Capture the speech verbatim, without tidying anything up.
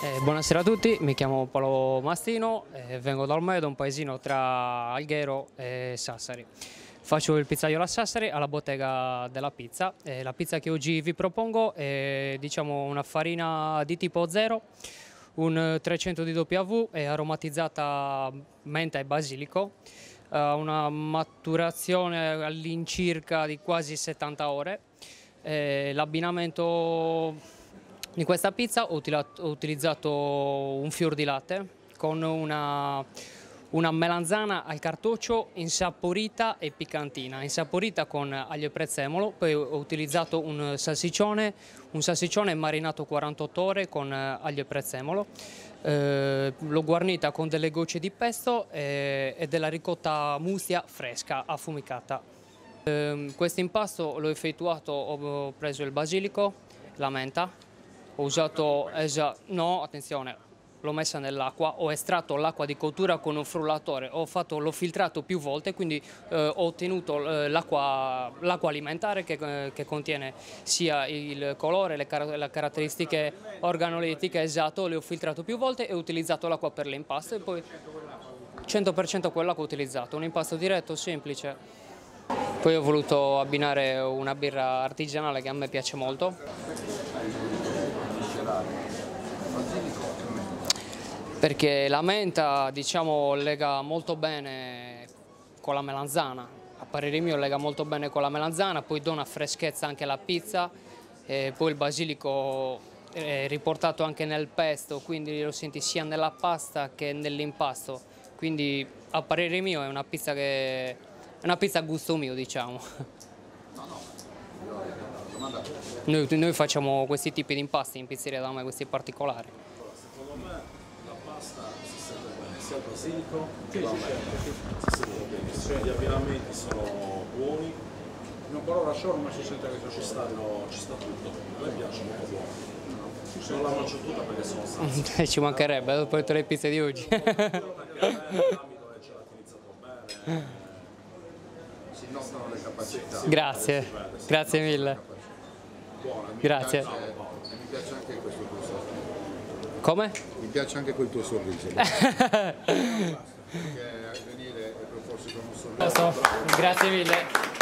Eh, buonasera a tutti, mi chiamo Paolo Mastino, eh, vengo da Olmedo, un paesino tra Alghero e Sassari. Faccio il pizzaiolo a Sassari alla bottega della pizza. Eh, la pizza che oggi vi propongo è, diciamo, una farina di tipo zero, un trecento di W, è aromatizzata menta e basilico, ha una maturazione all'incirca di quasi settanta ore. Eh, l'abbinamento di questa pizza ho utilizzato un fior di latte con una, una melanzana al cartoccio insaporita e piccantina, insaporita con aglio e prezzemolo, poi ho utilizzato un salsiccione, un salsiccione marinato quarantotto ore con aglio e prezzemolo, eh, l'ho guarnita con delle gocce di pesto e, e della ricotta mustia fresca affumicata. Eh, questo impasto l'ho effettuato, ho preso il basilico, la menta. Ho usato, no, attenzione, l'ho messa nell'acqua, ho estratto l'acqua di cottura con un frullatore, l'ho filtrato più volte, quindi eh, ho ottenuto eh, l'acqua alimentare che, che contiene sia il colore, le, car le caratteristiche organolettiche, esatto, le ho filtrato più volte e ho utilizzato l'acqua per l'impasto e poi cento per cento quella che ho utilizzato, un impasto diretto, semplice. Poi ho voluto abbinare una birra artigianale che a me piace molto. Perché la menta, diciamo, lega molto bene con la melanzana, a parere mio lega molto bene con la melanzana, poi dona freschezza anche alla pizza, e poi il basilico è riportato anche nel pesto, quindi lo senti sia nella pasta che nell'impasto, quindi a parere mio è una pizza che è una pizza a gusto mio, diciamo. Noi, noi facciamo questi tipi di impasti in pizzeria da me, questi particolari. Secondo me la pasta si sente bene, sia il basilico che la menta, si sentono benissimo, gli abbinamenti sono buoni. Non parlo da solo, ma si sente che ci stanno, ci sta tutto, a me piace molto buono. Non la mangio tutta perché sono sazio. Ci mancherebbe, dopo tutte le pizze di oggi. Perché a me l'ambito è caratterizzato bene. Si notano le capacità. Grazie, grazie mille. Buona, mi Grazie. Piace, mi piace anche questo tuo sorriso. Come? Mi piace anche quel tuo sorriso. Perché venire e proporsi con un sorriso. Grazie mille.